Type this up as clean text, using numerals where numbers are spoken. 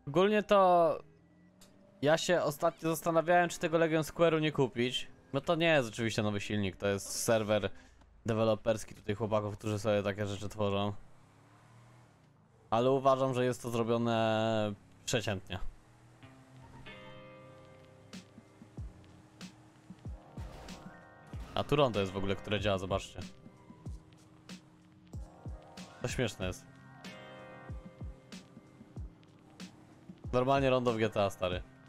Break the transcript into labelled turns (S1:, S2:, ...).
S1: Ogólnie to... Ja się ostatnio zastanawiałem, czy tego Legion Square'u nie kupić. No to nie jest oczywiście nowy silnik, to jest serwer deweloperski tutaj chłopaków, którzy sobie takie rzeczy tworzą. Ale uważam, że jest to zrobione przeciętnie. A tu rondo jest w ogóle, które działa, zobaczcie. To śmieszne jest. Normalnie rondo w GTA, stary.